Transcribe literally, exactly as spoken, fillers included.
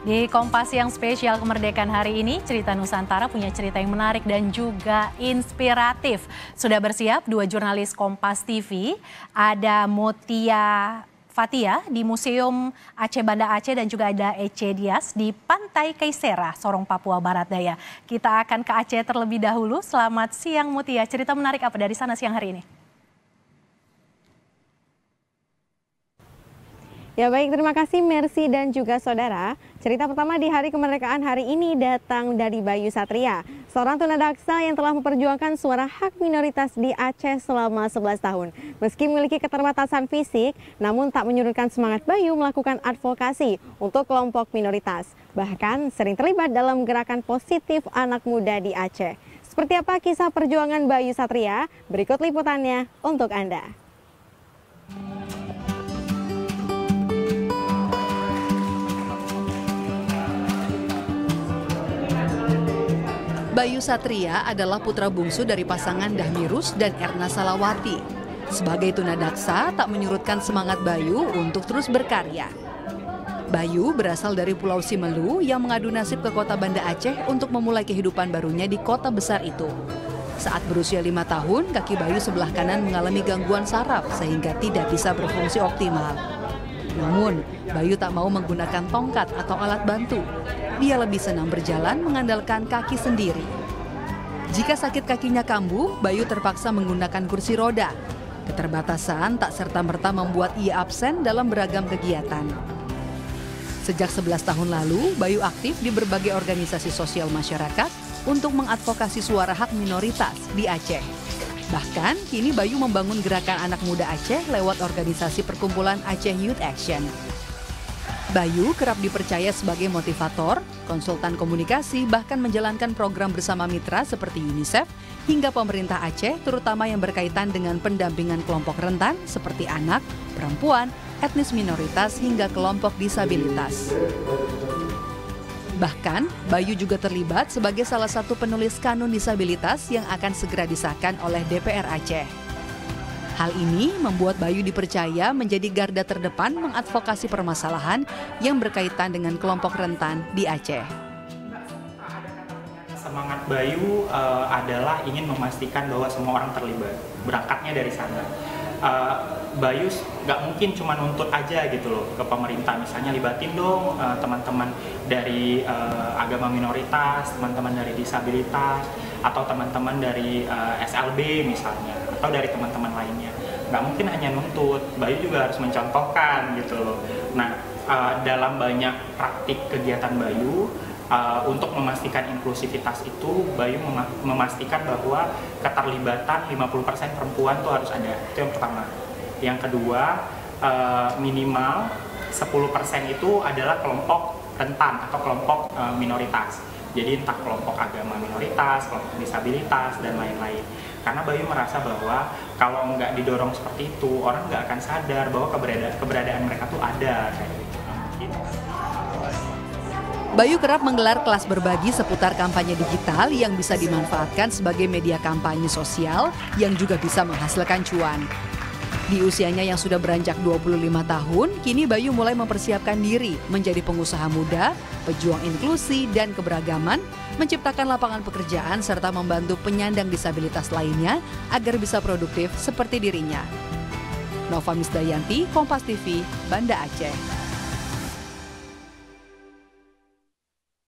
Di Kompas yang spesial kemerdekaan hari ini, Cerita Nusantara punya cerita yang menarik dan juga inspiratif. Sudah bersiap dua jurnalis Kompas T V, ada Mutia Fatia di Museum Aceh Banda Aceh dan juga ada Ece Dias di Pantai Kaisera, Sorong, Papua Barat Daya. Kita akan ke Aceh terlebih dahulu. Selamat siang Mutia, cerita menarik apa dari sana siang hari ini? Ya baik, terima kasih Mercy dan juga saudara. Cerita pertama di Hari Kemerdekaan hari ini datang dari Bayu Satria, seorang tunadaksa yang telah memperjuangkan suara hak minoritas di Aceh selama sebelas tahun. Meski memiliki keterbatasan fisik, namun tak menyurutkan semangat Bayu melakukan advokasi untuk kelompok minoritas. Bahkan sering terlibat dalam gerakan positif anak muda di Aceh. Seperti apa kisah perjuangan Bayu Satria? Berikut liputannya untuk Anda. Bayu Satria adalah putra bungsu dari pasangan Dahmirus dan Erna Salawati. Sebagai tunadaksa, tak menyurutkan semangat Bayu untuk terus berkarya. Bayu berasal dari Pulau Simelu yang mengadu nasib ke kota Banda Aceh untuk memulai kehidupan barunya di kota besar itu. Saat berusia lima tahun, kaki Bayu sebelah kanan mengalami gangguan saraf sehingga tidak bisa berfungsi optimal. Namun, Bayu tak mau menggunakan tongkat atau alat bantu. Dia lebih senang berjalan mengandalkan kaki sendiri. Jika sakit kakinya kambuh, Bayu terpaksa menggunakan kursi roda. Keterbatasan tak serta-merta membuat ia absen dalam beragam kegiatan. Sejak sebelas tahun lalu, Bayu aktif di berbagai organisasi sosial masyarakat untuk mengadvokasi suara hak minoritas di Aceh. Bahkan, kini Bayu membangun gerakan anak muda Aceh lewat organisasi perkumpulan Aceh Youth Action. Bayu kerap dipercaya sebagai motivator, konsultan komunikasi, bahkan menjalankan program bersama mitra seperti UNICEF hingga pemerintah Aceh, terutama yang berkaitan dengan pendampingan kelompok rentan seperti anak, perempuan, etnis minoritas, hingga kelompok disabilitas. Bahkan, Bayu juga terlibat sebagai salah satu penulis kanun disabilitas yang akan segera disahkan oleh D P R Aceh. Hal ini membuat Bayu dipercaya menjadi garda terdepan mengadvokasi permasalahan yang berkaitan dengan kelompok rentan di Aceh. Semangat Bayu uh, adalah ingin memastikan bahwa semua orang terlibat. Berangkatnya dari sana. Uh, Bayu nggak mungkin cuma nuntut aja gitu loh ke pemerintah, misalnya libatin dong uh, teman-teman dari uh, agama minoritas, teman-teman dari disabilitas, atau teman-teman dari uh, S L B misalnya, atau dari teman-teman lainnya. Nggak mungkin hanya nuntut, Bayu juga harus mencontohkan gitu loh. Nah, uh, dalam banyak praktik kegiatan Bayu, uh, untuk memastikan inklusivitas itu, Bayu mem memastikan bahwa keterlibatan lima puluh persen perempuan tuh harus ada. Itu yang pertama. Yang kedua, uh, minimal sepuluh persen itu adalah kelompok rentan atau kelompok uh, minoritas. Jadi entah kelompok agama minoritas, kelompok disabilitas, dan lain-lain. Karena Bayu merasa bahwa kalau nggak didorong seperti itu, orang nggak akan sadar bahwa keberadaan, keberadaan mereka tuh ada. Kayak gitu. Bayu kerap menggelar kelas berbagi seputar kampanye digital yang bisa dimanfaatkan sebagai media kampanye sosial yang juga bisa menghasilkan cuan. Di usianya yang sudah beranjak dua puluh lima tahun, kini Bayu mulai mempersiapkan diri menjadi pengusaha muda, pejuang inklusi dan keberagaman, menciptakan lapangan pekerjaan serta membantu penyandang disabilitas lainnya agar bisa produktif seperti dirinya. Nova Misdayanti, Kompas T V, Banda Aceh.